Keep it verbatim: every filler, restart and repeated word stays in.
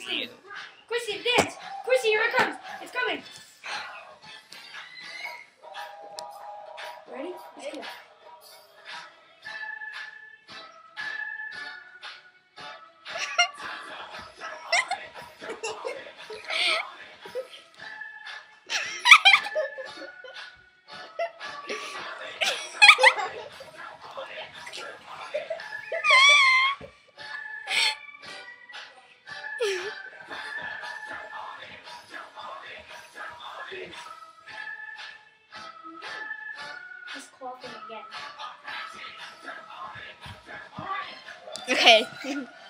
Chrissy, Chrissy, dance! Chrissy, here it comes! It's coming! Ready? Let's go. He's coughing again. Okay.